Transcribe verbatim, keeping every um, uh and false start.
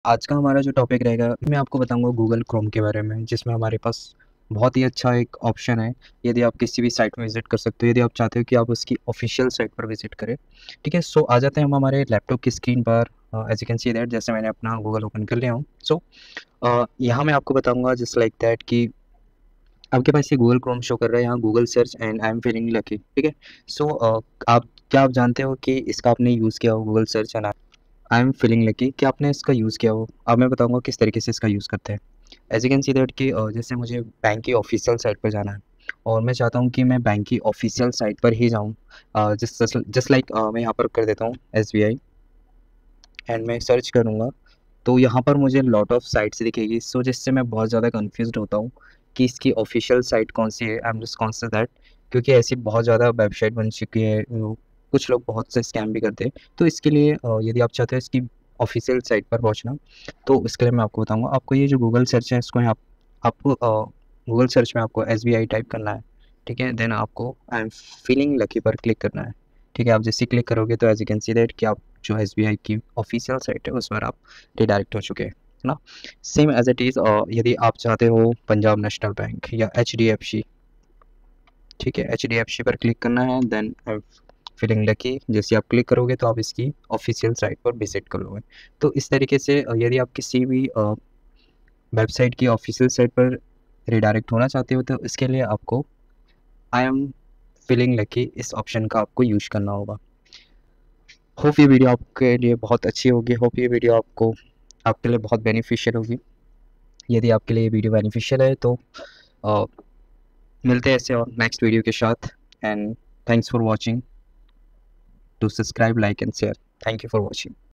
आज का हमारा जो टॉपिक रहेगा, मैं आपको बताऊँगा गूगल क्रोम के बारे में, जिसमें हमारे पास बहुत ही अच्छा एक ऑप्शन है। यदि आप किसी भी साइट में विज़िट कर सकते हो, यदि आप चाहते हो कि आप उसकी ऑफ़िशियल साइट पर विज़िट करें, ठीक है? सो आ जाते हैं हम हमारे लैपटॉप की स्क्रीन पर। Uh, as you can see that, जैसे मैंने अपना गूगल ओपन कर लिया हूँ। सो अ, यहाँ मैं आपको बताऊँगा जस्ट लाइक दैट कि आपके पास ये गूगल क्रोम शो कर रहा है यहाँ Google search and I am feeling lucky, ठीक है? सो अ, आप क्या आप जानते हो कि इसका आपने यूज़ किया हो Google search and I am feeling lucky, कि आपने इसका यूज़ किया हो? अब मैं बताऊँगा किस तरीके से इसका यूज़ करते हैं। As you can see that कि अ, जैसे मुझे बैंक की ऑफ़िशियल साइट पर जाना है और मैं चाहता हूँ कि मैं बैंक की ऑफ़िशियल साइट पर ही जाऊँ। Uh, just just just like uh, मैं यहाँ पर कर देता हूँ एसबीआई एंड मैं सर्च करूँगा, तो यहाँ पर मुझे लॉट ऑफ साइट्स दिखेगी। सो जिससे मैं बहुत ज़्यादा कन्फ्यूज़्ड होता हूँ कि इसकी ऑफ़िशियल साइट कौन-सी है। I am just conscious that, क्योंकि ऐसी बहुत ज़्यादा वेबसाइट बन चुकी है। वो कुछ लोग बहुत से स्कैम भी करते हैं। तो इसके लिए अ, यदि आप चाहते हो इसकी ऑफ़िशियल साइट पर पहुँचना, तो इसके लिए मैं आपको बताऊँगा। आपको ये जो गूगल सर्च है, इसको यहाँ आपको अ, गूगल सर्च में आपको एसबीआई टाइप करना है, ठीक है? देन आपको आई एम फीलिंग लकी पर क्लिक करना है, ठीक है? आप जैसे ही क्लिक करोगे तो as you can see that कि आप जो एसबीआई की ऑफ़िशियल साइट है, उस पर आप रिडायरेक्ट हो चुके हैं, है ना? Same as it is uh, यदि आप चाहते हो पंजाब नेशनल बैंक या एचडीएफसी, ठीक है? एचडीएफसी पर क्लिक करना है, then I am feeling lucky जैसे आप क्लिक करोगे तो आप इसकी ऑफ़िशियल साइट पर विज़िट कर लोगे। तो इस तरीके से अ, यदि आप किसी भी अ, वेबसाइट की ऑफ़िशियल साइट पर रिडायरेक्ट होना चाहते हो, तो इसके लिए आपको आई एम फीलिंग लकी इस ऑप्शन का आपको यूज़ करना होगा। होप ये वीडियो आपके लिए बहुत अच्छी होगी, होप ये वीडियो आपको आपके लिए बहुत बेनिफिशियल होगी। यदि आपके लिए ये वीडियो बेनिफिशियल है तो अ, मिलते हैं ऐसे और नेक्स्ट वीडियो के साथ। And thanks for watching, to subscribe, like and share. Thank you for watching.